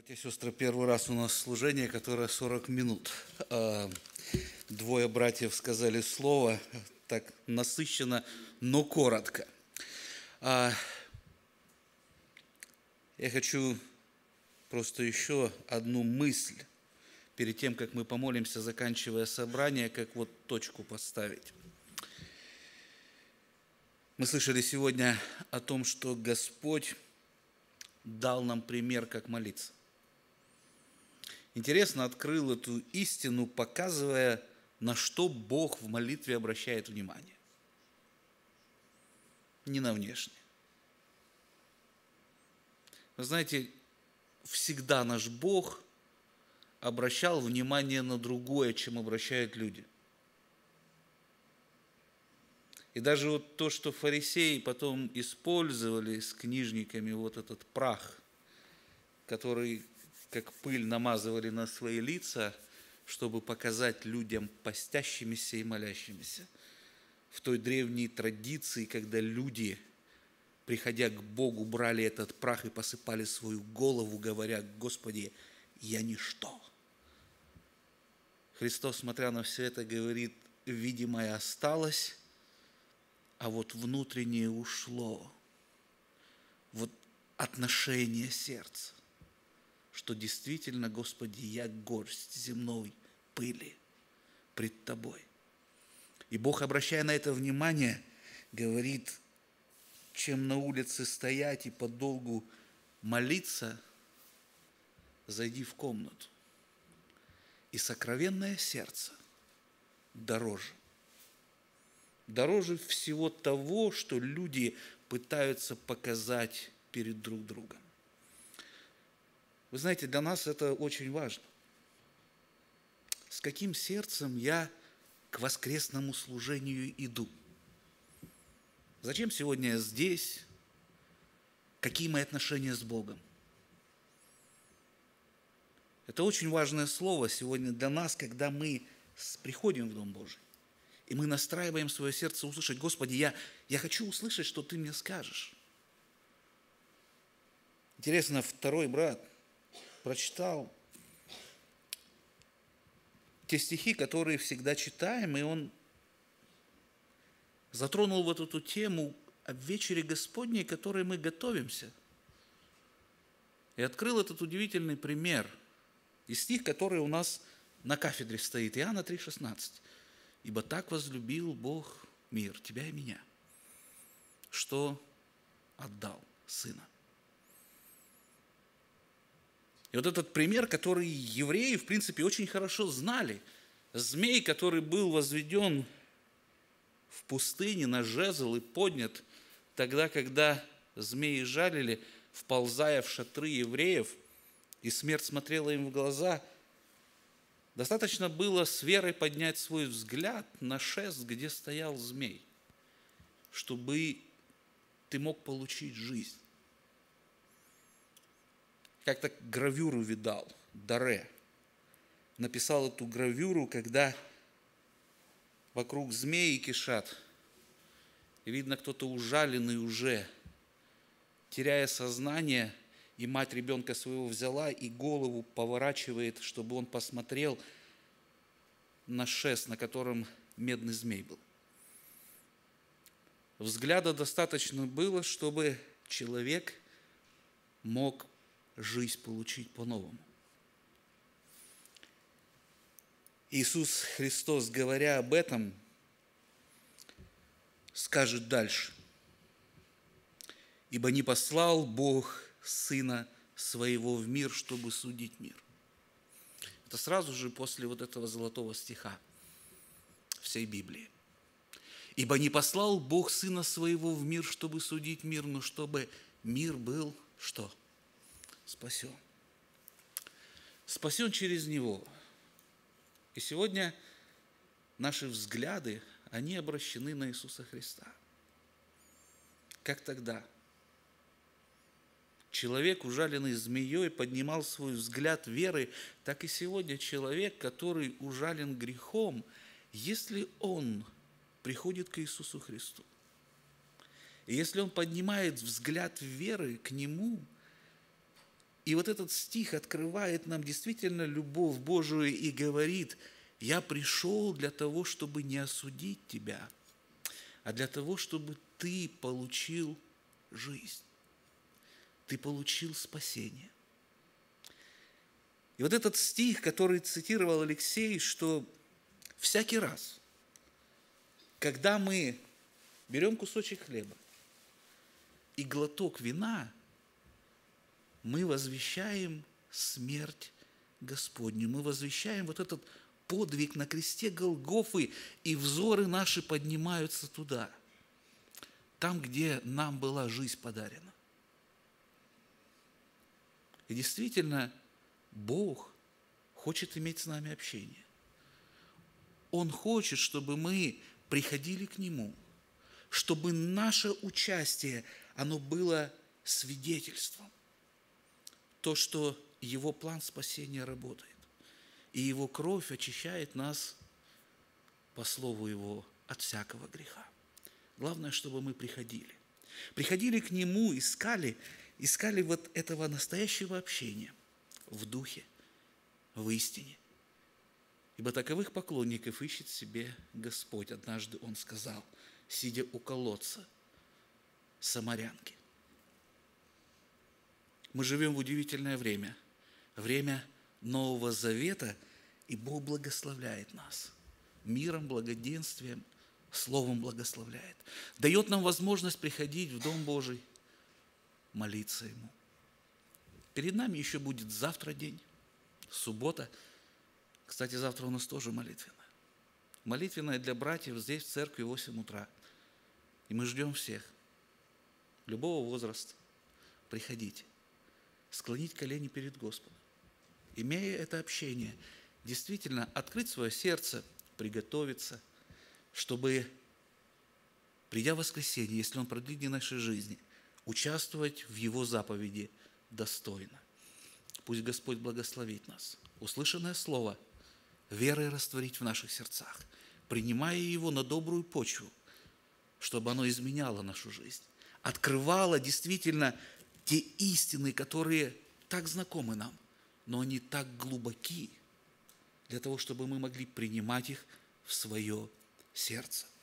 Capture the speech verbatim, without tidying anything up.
Братья и сестры, первый раз у нас служение, которое сорок минут. Двое братьев сказали слово, так насыщенно, но коротко. Я хочу просто еще одну мысль, перед тем, как мы помолимся, заканчивая собрание, как вот точку поставить. Мы слышали сегодня о том, что Господь дал нам пример, как молиться. Интересно, открыл эту истину, показывая, на что Бог в молитве обращает внимание. Не на внешнее. Вы знаете, всегда наш Бог обращал внимание на другое, чем обращают люди. И даже вот то, что фарисеи потом использовали с книжниками, вот этот прах, который как пыль намазывали на свои лица, чтобы показать людям постящимися и молящимися. В той древней традиции, когда люди, приходя к Богу, брали этот прах и посыпали свою голову, говоря: «Господи, я ничто». Христос, смотря на все это, говорит: видимое осталось, а вот внутреннее ушло. Вот отношение сердца, что действительно, Господи, я горсть земной пыли пред Тобой. И Бог, обращая на это внимание, говорит: чем на улице стоять и подолгу молиться, зайди в комнату. И сокровенное сердце дороже. Дороже всего того, что люди пытаются показать перед друг другом. Вы знаете, для нас это очень важно. С каким сердцем я к воскресному служению иду? Зачем сегодня я здесь? Какие мои отношения с Богом? Это очень важное слово сегодня для нас, когда мы приходим в Дом Божий. И мы настраиваем свое сердце услышать: Господи, я, я хочу услышать, что Ты мне скажешь. Интересно, второй брат прочитал те стихи, которые всегда читаем, и он затронул вот эту тему о вечере Господней, к которой мы готовимся. И открыл этот удивительный пример. И стих, который у нас на кафедре стоит, Иоанна три шестнадцать. «Ибо так возлюбил Бог мир, тебя и меня, что отдал Сына». И вот этот пример, который евреи, в принципе, очень хорошо знали. Змей, который был возведен в пустыне на жезл и поднят тогда, когда змеи жалили, вползая в шатры евреев, и смерть смотрела им в глаза, достаточно было с верой поднять свой взгляд на шест, где стоял змей, чтобы ты мог получить жизнь. Как-то гравюру видал, Даре. Написал эту гравюру, когда вокруг змеи кишат. И видно, кто-то ужаленный уже, теряя сознание, и мать ребенка своего взяла и голову поворачивает, чтобы он посмотрел на шест, на котором медный змей был. Взгляда достаточно было, чтобы человек мог жизнь получить по-новому. Иисус Христос, говоря об этом, скажет дальше: «Ибо не послал Бог Сына Своего в мир, чтобы судить мир». Это сразу же после вот этого золотого стиха всей Библии. «Ибо не послал Бог Сына Своего в мир, чтобы судить мир, но чтобы мир был» что? Спасен. Спасен через Него. И сегодня наши взгляды, они обращены на Иисуса Христа. Как тогда человек, ужаленный змеей, поднимал свой взгляд веры, так и сегодня человек, который ужален грехом, если он приходит к Иисусу Христу, и если он поднимает взгляд веры к Нему, И вот этот стих открывает нам действительно любовь Божию и говорит: «Я пришел для того, чтобы не осудить тебя, а для того, чтобы ты получил жизнь, ты получил спасение». И вот этот стих, который цитировал Алексей, что всякий раз, когда мы берем кусочек хлеба и глоток вина, мы возвещаем смерть Господню, мы возвещаем вот этот подвиг на кресте Голгофы, и взоры наши поднимаются туда, там, где нам была жизнь подарена. И действительно, Бог хочет иметь с нами общение. Он хочет, чтобы мы приходили к Нему, чтобы наше участие, оно было свидетельством. То, что Его план спасения работает, и Его кровь очищает нас, по слову Его, от всякого греха. Главное, чтобы мы приходили. Приходили к Нему, искали, искали вот этого настоящего общения в духе, в истине. Ибо таковых поклонников ищет себе Господь. Однажды Он сказал, сидя у колодца самарянки. Мы живем в удивительное время, время Нового Завета, и Бог благословляет нас миром, благоденствием, Словом благословляет. Дает нам возможность приходить в Дом Божий, молиться Ему. Перед нами еще будет завтра день, суббота. Кстати, завтра у нас тоже молитвенная. Молитвенная для братьев здесь, в церкви, в восемь утра. И мы ждем всех, любого возраста. Приходите, склонить колени перед Господом. Имея это общение, действительно открыть свое сердце, приготовиться, чтобы, придя в воскресенье, если Он продлит дни нашей жизни, участвовать в Его заповеди достойно. Пусть Господь благословит нас. Услышанное слово верой растворить в наших сердцах, принимая его на добрую почву, чтобы оно изменяло нашу жизнь, открывало действительно те истины, которые так знакомы нам, но они так глубоки, для того, чтобы мы могли принимать их в свое сердце.